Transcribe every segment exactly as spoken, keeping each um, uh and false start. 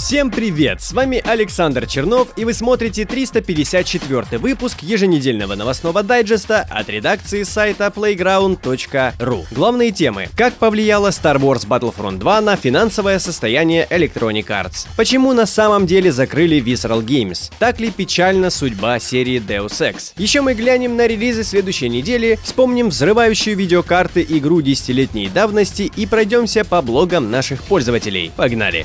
Всем привет! С вами Александр Чернов, и вы смотрите триста пятьдесят четвёртый выпуск еженедельного новостного дайджеста от редакции сайта плейграунд точка ру. Главные темы. Как повлияла Star Wars Battlefront два на финансовое состояние Electronic Arts? Почему на самом деле закрыли Visceral Games? Так ли печальна судьба серии Deus Ex? Еще мы глянем на релизы следующей недели, вспомним взрывающую видеокарты игру десятилетней давности и пройдемся по блогам наших пользователей. Погнали!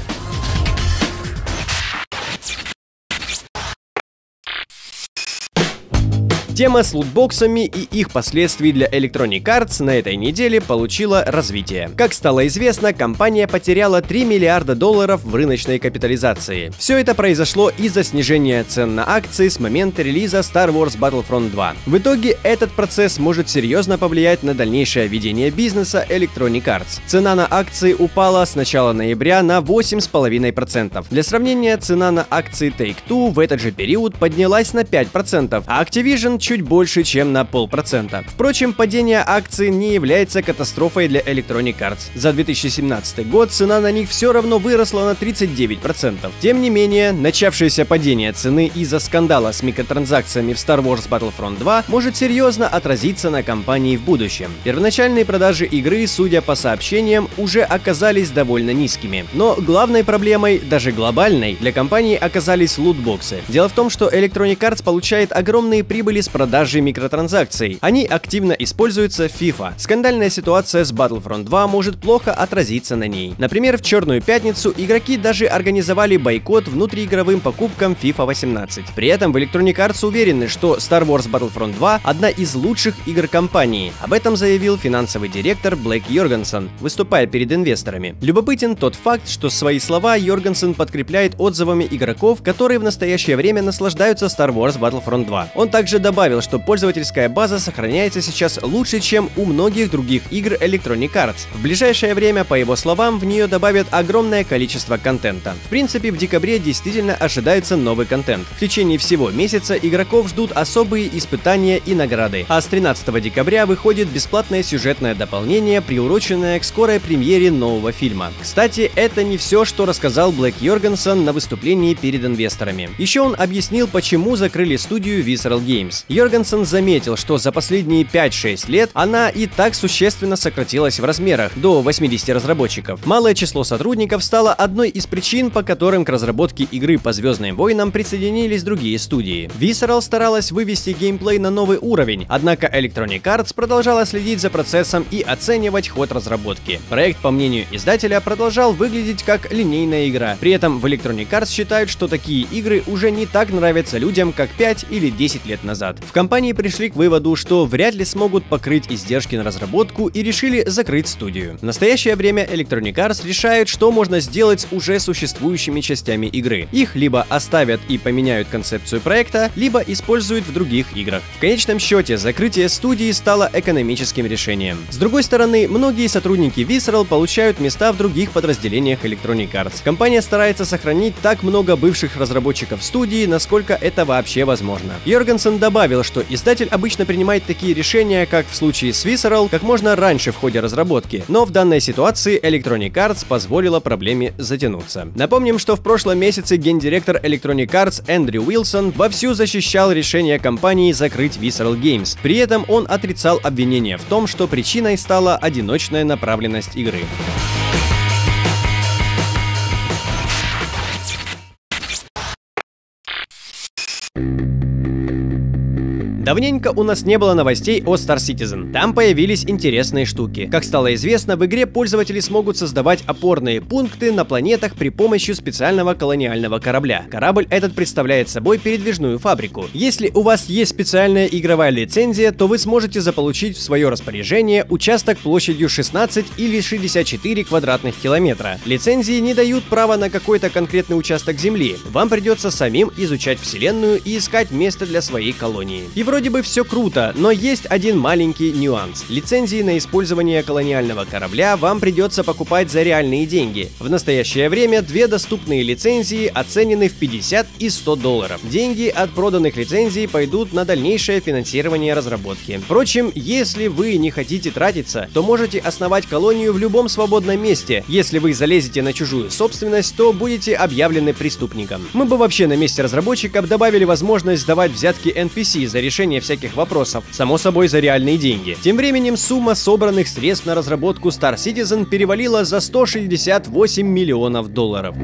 Тема с лутбоксами и их последствий для Electronic Arts на этой неделе получила развитие. Как стало известно, компания потеряла три миллиарда долларов в рыночной капитализации. Все это произошло из-за снижения цен на акции с момента релиза Star Wars Battlefront два. В итоге этот процесс может серьезно повлиять на дальнейшее ведение бизнеса Electronic Arts. Цена на акции упала с начала ноября на восемь целых пять десятых процента. Для сравнения, цена на акции Take-Two в этот же период поднялась на пять процентов, а Activision чуть больше, чем на полпроцента. Впрочем, падение акций не является катастрофой для Electronic Arts. За две тысячи семнадцатый год цена на них все равно выросла на тридцать девять процентов. Тем не менее, начавшееся падение цены из-за скандала с микротранзакциями в Star Wars Battlefront два может серьезно отразиться на компании в будущем. Первоначальные продажи игры, судя по сообщениям, уже оказались довольно низкими. Но главной проблемой, даже глобальной, для компании оказались лутбоксы. Дело в том, что Electronic Arts получает огромные прибыли с продажи микротранзакций. Они активно используются в FIFA. Скандальная ситуация с Battlefront два может плохо отразиться на ней. Например, в Черную пятницу игроки даже организовали бойкот внутриигровым покупкам FIFA восемнадцать. При этом в Electronic Arts уверены, что Star Wars Battlefront два одна из лучших игр компании. Об этом заявил финансовый директор Блейк Йоргенсен, выступая перед инвесторами. Любопытен тот факт, что свои слова Йоргенсен подкрепляет отзывами игроков, которые в настоящее время наслаждаются Star Wars Battlefront два. Он также добавил, Добавил, что пользовательская база сохраняется сейчас лучше, чем у многих других игр Electronic Arts. В ближайшее время, по его словам, в нее добавят огромное количество контента. В принципе, в декабре действительно ожидается новый контент. В течение всего месяца игроков ждут особые испытания и награды, а с тринадцатого декабря выходит бесплатное сюжетное дополнение, приуроченное к скорой премьере нового фильма. Кстати, это не все, что рассказал Блейк Йоргенсен на выступлении перед инвесторами. Еще он объяснил, почему закрыли студию Visceral Games. Йоргенсен заметил, что за последние пять-шесть лет она и так существенно сократилась в размерах, до восьмидесяти разработчиков. Малое число сотрудников стало одной из причин, по которым к разработке игры по Звездным войнам присоединились другие студии. Visceral старалась вывести геймплей на новый уровень, однако Electronic Arts продолжала следить за процессом и оценивать ход разработки. Проект, по мнению издателя, продолжал выглядеть как линейная игра. При этом в Electronic Arts считают, что такие игры уже не так нравятся людям, как пять или десять лет назад. В компании пришли к выводу, что вряд ли смогут покрыть издержки на разработку и решили закрыть студию. В настоящее время Electronic Arts решает, что можно сделать с уже существующими частями игры. Их либо оставят и поменяют концепцию проекта, либо используют в других играх. В конечном счете, закрытие студии стало экономическим решением. С другой стороны, многие сотрудники Visceral получают места в других подразделениях Electronic Arts. Компания старается сохранить так много бывших разработчиков студии, насколько это вообще возможно. Йоргенсен добавил, что издатель обычно принимает такие решения, как в случае с Visceral, как можно раньше в ходе разработки, но в данной ситуации Electronic Arts позволила проблеме затянуться. Напомним, что в прошлом месяце гендиректор Electronic Arts Эндрю Уилсон вовсю защищал решение компании закрыть Visceral Games. При этом он отрицал обвинения в том, что причиной стала одиночная направленность игры. Давненько у нас не было новостей о Star Citizen. Там появились интересные штуки. Как стало известно, в игре пользователи смогут создавать опорные пункты на планетах при помощи специального колониального корабля. Корабль этот представляет собой передвижную фабрику. Если у вас есть специальная игровая лицензия, то вы сможете заполучить в свое распоряжение участок площадью шестнадцать или шестьдесят четыре квадратных километра. Лицензии не дают права на какой-то конкретный участок Земли. Вам придется самим изучать Вселенную и искать место для своей колонии. вроде бы все круто, но есть один маленький нюанс. Лицензии на использование колониального корабля вам придется покупать за реальные деньги. В настоящее время две доступные лицензии оценены в пятьдесят и сто долларов. Деньги от проданных лицензий пойдут на дальнейшее финансирование разработки. Впрочем, если вы не хотите тратиться, то можете основать колонию в любом свободном месте. Если вы залезете на чужую собственность, то будете объявлены преступником. Мы бы вообще на месте разработчиков добавили возможность давать взятки эн пи си за решение всяких вопросов, само собой за реальные деньги. Тем временем сумма собранных средств на разработку Star Citizen перевалила за сто шестьдесят восемь миллионов долларов.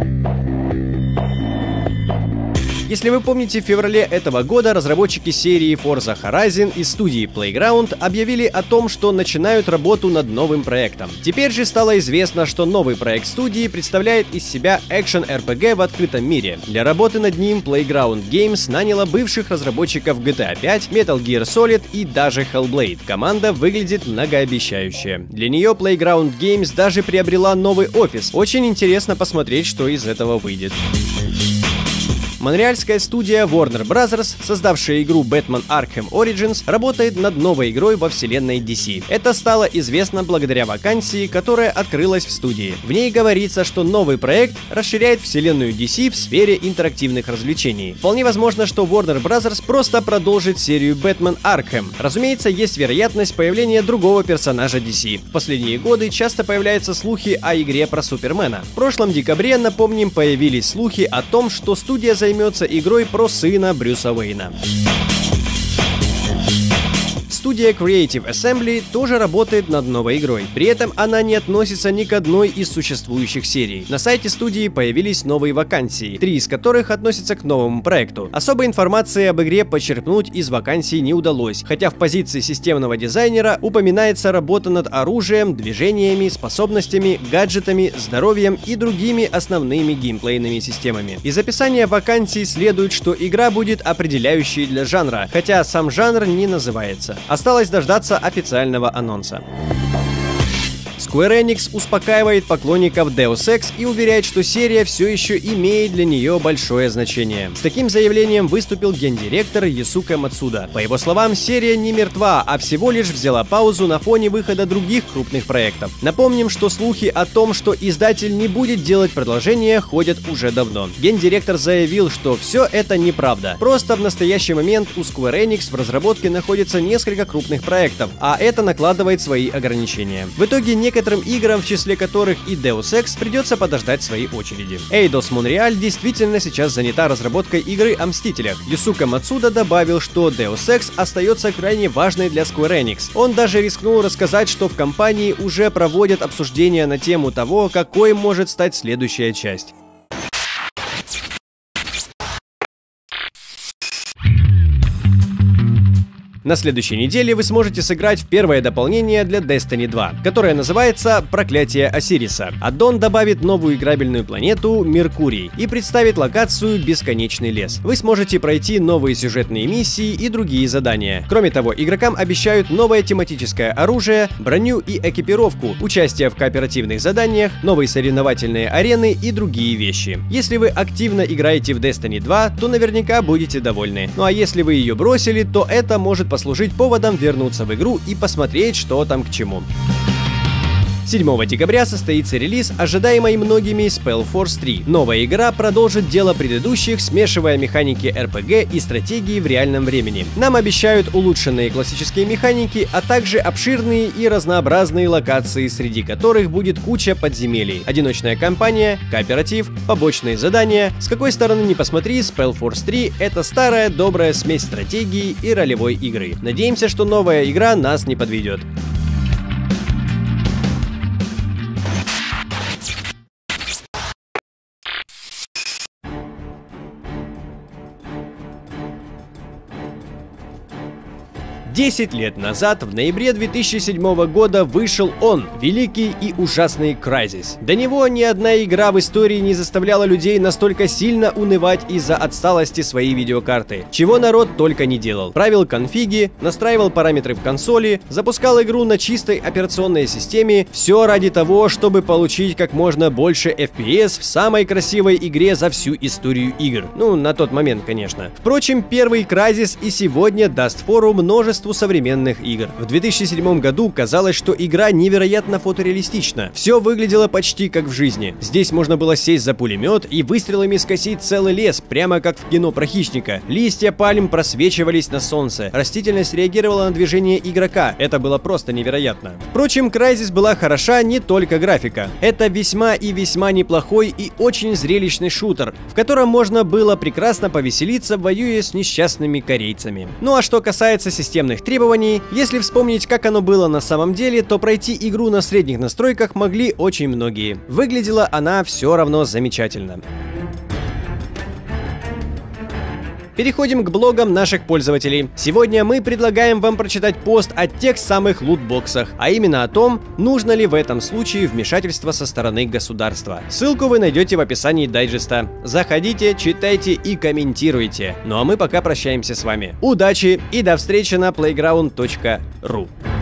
Если вы помните, в феврале этого года разработчики серии Forza Horizon из студии Playground объявили о том, что начинают работу над новым проектом. Теперь же стало известно, что новый проект студии представляет из себя экшен-эр пи джи в открытом мире. Для работы над ним Playground Games наняла бывших разработчиков джи ти эй пять, Metal Gear Solid и даже Hellblade. Команда выглядит многообещающе. Для нее Playground Games даже приобрела новый офис. Очень интересно посмотреть, что из этого выйдет. Монреальская студия Warner Bros., создавшая игру Batman Arkham Origins, работает над новой игрой во вселенной ди си. Это стало известно благодаря вакансии, которая открылась в студии. В ней говорится, что новый проект расширяет вселенную ди си в сфере интерактивных развлечений. Вполне возможно, что Warner Bros. Просто продолжит серию Batman Arkham. Разумеется, есть вероятность появления другого персонажа ди си. В последние годы часто появляются слухи о игре про Супермена. В прошлом декабре, напомним, появились слухи о том, что студия займется займется игрой про сына Брюса Уэйна. Студия Creative Assembly тоже работает над новой игрой. При этом она не относится ни к одной из существующих серий. На сайте студии появились новые вакансии, три из которых относятся к новому проекту. Особой информации об игре почерпнуть из вакансий не удалось, хотя в позиции системного дизайнера упоминается работа над оружием, движениями, способностями, гаджетами, здоровьем и другими основными геймплейными системами. Из описания вакансий следует, что игра будет определяющей для жанра, хотя сам жанр не называется. Осталось дождаться официального анонса. Square Enix успокаивает поклонников Deus Ex и уверяет, что серия все еще имеет для нее большое значение. С таким заявлением выступил гендиректор Юсука Мацуда. По его словам, серия не мертва, а всего лишь взяла паузу на фоне выхода других крупных проектов. Напомним, что слухи о том, что издатель не будет делать продолжение, ходят уже давно. Гендиректор заявил, что все это неправда. Просто в настоящий момент у Square Enix в разработке находится несколько крупных проектов, а это накладывает свои ограничения. В итоге некоторые Некоторым играм, в числе которых и Deus Ex, придется подождать своей очереди. Eidos Montreal действительно сейчас занята разработкой игры о Мстителях. Юсука Мацуда добавил, что Deus Ex остается крайне важной для Square Enix. Он даже рискнул рассказать, что в компании уже проводят обсуждения на тему того, какой может стать следующая часть. На следующей неделе вы сможете сыграть в первое дополнение для Destiny два, которое называется «Проклятие Осириса». Аддон добавит новую играбельную планету Меркурий и представит локацию «Бесконечный лес». Вы сможете пройти новые сюжетные миссии и другие задания. Кроме того, игрокам обещают новое тематическое оружие, броню и экипировку, участие в кооперативных заданиях, новые соревновательные арены и другие вещи. Если вы активно играете в Destiny два, то наверняка будете довольны. Ну а если вы ее бросили, то это может послужить поводом вернуться в игру и посмотреть, что там к чему. седьмого декабря состоится релиз ожидаемой многими Spellforce три. Новая игра продолжит дело предыдущих, смешивая механики эр пи джи и стратегии в реальном времени. Нам обещают улучшенные классические механики, а также обширные и разнообразные локации, среди которых будет куча подземелий, одиночная кампания, кооператив, побочные задания. С какой стороны ни посмотри, Spellforce три — это старая добрая смесь стратегии и ролевой игры. Надеемся, что новая игра нас не подведет. десять лет назад, в ноябре две тысячи седьмого года, вышел он, великий и ужасный Crysis. До него ни одна игра в истории не заставляла людей настолько сильно унывать из-за отсталости своей видеокарты. Чего народ только не делал. Правил конфиги, настраивал параметры в консоли, запускал игру на чистой операционной системе, все ради того, чтобы получить как можно больше эф пи эс в самой красивой игре за всю историю игр. Ну, на тот момент, конечно. Впрочем, первый Crysis и сегодня даст фору множеству современных игр. В две тысячи седьмом году казалось, что игра невероятно фотореалистична. Все выглядело почти как в жизни. Здесь можно было сесть за пулемет и выстрелами скосить целый лес, прямо как в кино про хищника. Листья пальм просвечивались на солнце. Растительность реагировала на движение игрока. Это было просто невероятно. Впрочем, Crysis была хороша не только графика. Это весьма и весьма неплохой и очень зрелищный шутер, в котором можно было прекрасно повеселиться, воюя с несчастными корейцами. Ну а что касается системных требований, если вспомнить, как оно было на самом деле, то пройти игру на средних настройках могли очень многие. Выглядела она все равно замечательно. Переходим к блогам наших пользователей. Сегодня мы предлагаем вам прочитать пост о тех самых лутбоксах, а именно о том, нужно ли в этом случае вмешательство со стороны государства. Ссылку вы найдете в описании дайджеста. Заходите, читайте и комментируйте. Ну а мы пока прощаемся с вами. Удачи и до встречи на плейграунд точка ру.